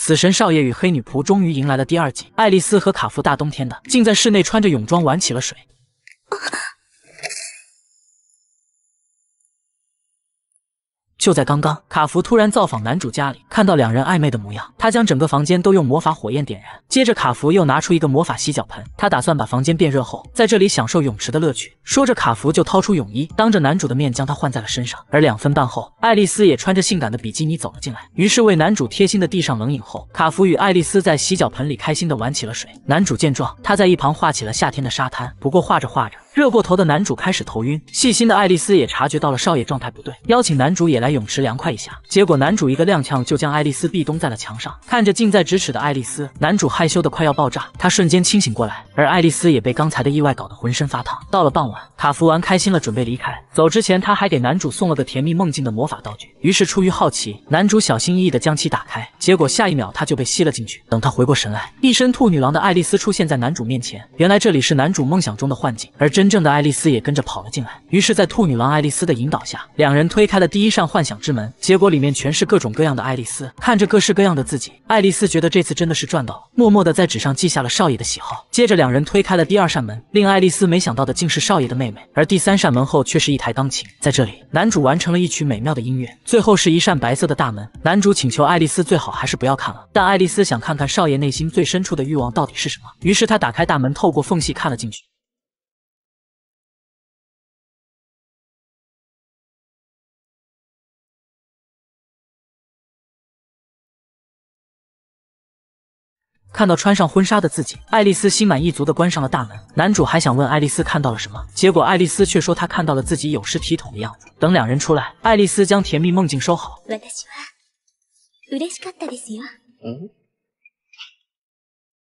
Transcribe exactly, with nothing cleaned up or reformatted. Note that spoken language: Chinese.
死神少爷与黑女仆终于迎来了第二集。爱丽丝和卡夫大冬天的，竟在室内穿着泳装玩起了水。就在刚刚，卡夫突然造访男主家里，看到两人暧昧的模样，他将整个房间都用魔法火焰点燃。接着，卡夫又拿出一个魔法洗脚盆，他打算把房间变热后，在这里享受泳池的乐趣。说着，卡夫就掏出泳衣，当着男主的面将它换在了身上。而两分半后，爱丽丝也穿着性感的比基尼走了进来，于是为男主贴心的递上冷饮后，卡夫与爱丽丝在洗脚盆里开心的玩起了水。男主见状，他在一旁画起了夏天的沙滩，不过画着画着，热过头的男主开始头晕。细心的爱丽丝也察觉到了少爷状态不对，邀请男主也来泳池凉快一下。结果男主一个踉跄就将爱丽丝壁咚在了墙上。看着近在咫尺的爱丽丝，男主害羞的快要爆炸，他瞬间清醒过来，而爱丽丝也被刚才的意外搞得浑身发烫。到了傍晚，卡夫玩开心了，准备离开。走之前，他还给男主送了个甜蜜梦境的魔法道具。于是出于好奇，男主小心翼翼地将其打开，结果下一秒他就被吸了进去。等他回过神来，一身兔女郎的爱丽丝出现在男主面前。原来这里是男主梦想中的幻境，而真正的爱丽丝也跟着跑了进来。于是，在兔女郎爱丽丝的引导下，两人推开了第一扇幻想之门。结果里面全是各种各样的爱丽丝，看着各式各样的自己，爱丽丝觉得这次真的是赚到了，默默地在纸上记下了少爷的喜好。接着两人推开了第二扇门，令爱丽丝没想到的竟是少爷的妹妹，而第三扇门后却是一台钢琴。在这里，男主完成了一曲美妙的音乐，最后是一扇白色的大门。男主请求爱丽丝最好还是不要看了，但爱丽丝想看看少爷内心最深处的欲望到底是什么，于是她打开大门，透过缝隙看了进去。看到穿上婚纱的自己，爱丽丝心满意足地关上了大门。男主还想问爱丽丝看到了什么，结果爱丽丝却说她看到了自己有失体统的样子。等两人出来，爱丽丝将甜蜜梦境收好。 私は嬉しかったですよ。